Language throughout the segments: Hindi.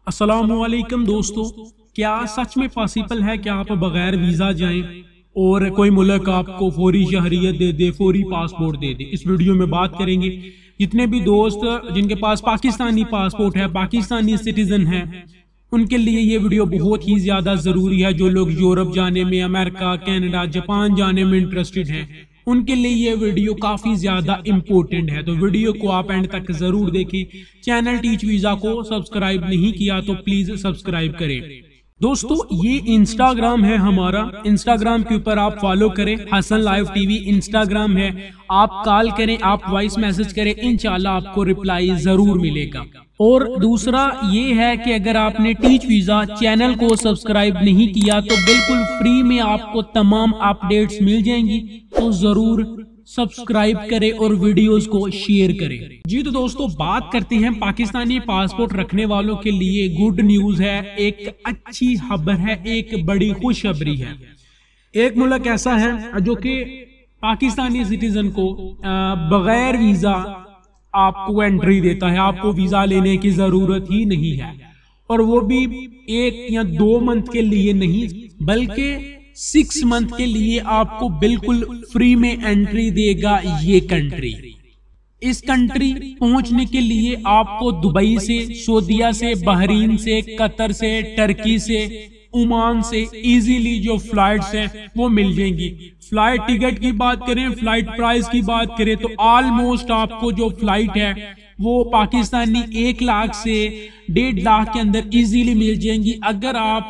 अस्सलामुअलैकुम दोस्तों, क्या सच में पॉसिबल है कि आप बगैर वीजा जाएं और कोई मुल्क आपको फौरी शहरियत दे दे, फौरी पासपोर्ट दे दे। इस वीडियो में बात करेंगे। जितने भी दोस्त जिनके पास पाकिस्तानी पासपोर्ट है, पाकिस्तानी सिटीजन है, उनके लिए ये वीडियो बहुत ही ज्यादा जरूरी है। जो लोग यूरोप जाने में, अमेरिका, कनाडा, जापान जाने में इंटरेस्टेड हैं, उनके लिए ये वीडियो काफी ज्यादा इम्पोर्टेंट है। तो वीडियो को आप एंड तक जरूर देखें। चैनल टीच वीजा को सब्सक्राइब नहीं किया तो प्लीज सब्सक्राइब करें। दोस्तों, ये इंस्टाग्राम है हमारा। इंस्टाग्राम के ऊपर आप फॉलो करें, हसन लाइव टीवी इंस्टाग्राम है। आप कॉल करें, आप वॉइस मैसेज करें, इंशाल्लाह आपको रिप्लाई जरूर मिलेगा। और दूसरा ये है कि अगर आपने टीच वीजा चैनल को सब्सक्राइब नहीं किया तो बिल्कुल फ्री में आपको तमाम अपडेट्स मिल जाएंगी, तो जरूर सब्सक्राइब करें और वीडियोस को शेयर करें। जी तो दोस्तों, बात करते हैं पाकिस्तानी पासपोर्ट रखने वालों के लिए गुड न्यूज है, एक अच्छी खबर है, एक बड़ी खुशखबरी है। एक मुल्क ऐसा है जो कि पाकिस्तानी सिटीजन को बगैर वीजा आपको एंट्री देता है, आपको वीजा लेने की जरूरत ही नहीं है। और वो भी 1 या 2 मंथ के लिए नहीं, बल्कि 6 मंथ के लिए आपको बिल्कुल फ्री में एंट्री देगा ये कंट्री। इस कंट्री पहुंचने के लिए आपको दुबई से, सऊदीया से, बहरीन से, कतर से, टर्की से, ओमान से इजीली जो फ्लाइट्स हैं वो मिल जाएंगी। फ्लाइट टिकट की बात करें, फ्लाइट प्राइस की बात करें तो ऑलमोस्ट आपको जो फ्लाइट है वो पाकिस्तानी 1 लाख से 1.5 लाख के अंदर इजीली मिल जाएंगी। अगर आप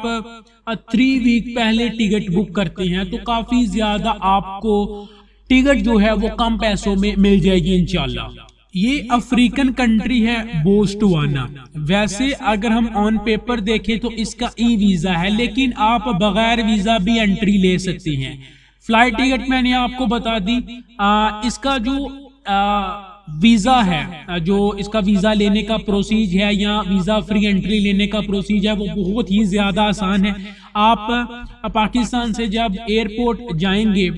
3 वीक पहले टिकट बुक करते हैं तो काफी ज्यादा आपको टिकट जो है वो कम पैसों में मिल जाएगी इंशाल्लाह। ये अफ्रीकन कंट्री है बोत्सवाना। वैसे अगर हम ऑन पेपर देखें तो इसका ई वीजा है, लेकिन आप बगैर वीजा भी एंट्री ले सकते हैं। फ्लाइट टिकट मैंने आपको बता दी। इसका जो वीजा है, जो इसका वीजा लेने का प्रोसीज है या वीजा फ्री एंट्री लेने का प्रोसीज है, वो बहुत ही ज्यादा आसान है। आप पाकिस्तान से जब एयरपोर्ट जाएंगे,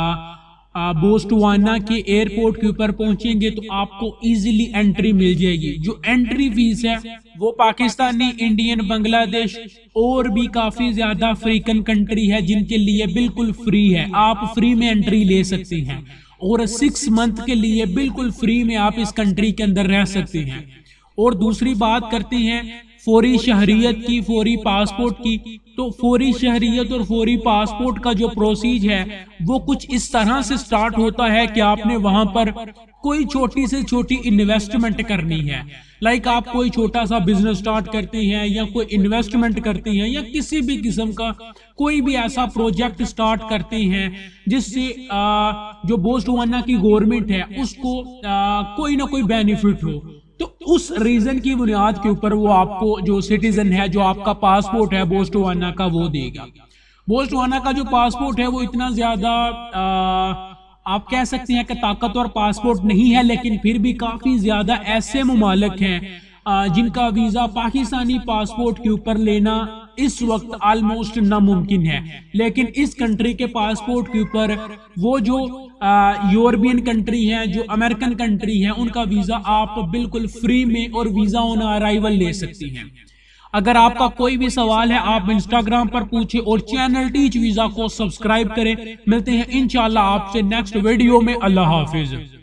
बोत्सवाना के एयरपोर्ट के ऊपर पहुंचेंगे तो आपको इजीली एंट्री मिल जाएगी। जो एंट्री फीस है वो पाकिस्तानी, इंडियन, बांग्लादेश और भी काफी ज्यादा अफ्रीकन कंट्री है जिनके लिए बिल्कुल फ्री है। आप फ्री में एंट्री ले सकते हैं और 6 मंथ के लिए बिल्कुल फ्री में आप इस कंट्री के अंदर रह सकते हैं। और दूसरी बात करते हैं फौरी शहरियत की, फौरी पासपोर्ट की। तो फौरी शहरियत और फौरी पासपोर्ट का जो प्रोसीज है वो कुछ इस तरह से स्टार्ट होता है कि आपने वहां पर कोई छोटी से छोटी इन्वेस्टमेंट करनी है। लाइक आप कोई छोटा सा बिजनेस स्टार्ट करते हैं या कोई इन्वेस्टमेंट करते हैं या किसी भी किस्म का कोई भी ऐसा प्रोजेक्ट स्टार्ट करते हैं जिससे जो बोत्सवाना की गवर्नमेंट है उसको कोई ना कोई बेनिफिट हो, तो उस रीजन की बुनियाद के ऊपर वो आपको जो सिटीजन है, जो आपका पासपोर्ट है बोत्सवाना का, वो देगा। बोत्सवाना का जो पासपोर्ट है वो इतना ज्यादा आप कह सकते हैं कि ताकतवर पासपोर्ट नहीं है, लेकिन फिर भी काफी ज्यादा ऐसे मुमालिक हैं जिनका वीजा पाकिस्तानी पासपोर्ट के ऊपर लेना इस वक्त ऑलमोस्ट नामुमकिन है। लेकिन इस कंट्री के पासपोर्ट के ऊपर वो जो यूरोपियन कंट्री है, जो अमेरिकन कंट्री है, उनका वीजा आप बिल्कुल फ्री में और वीजा ऑन अराइवल ले सकती हैं। अगर आपका कोई भी सवाल है आप इंस्टाग्राम पर पूछे और चैनल टीच वीजा को सब्सक्राइब करें। मिलते हैं इंशाल्लाह आपसे नेक्स्ट वीडियो में। अल्लाह हाफिज।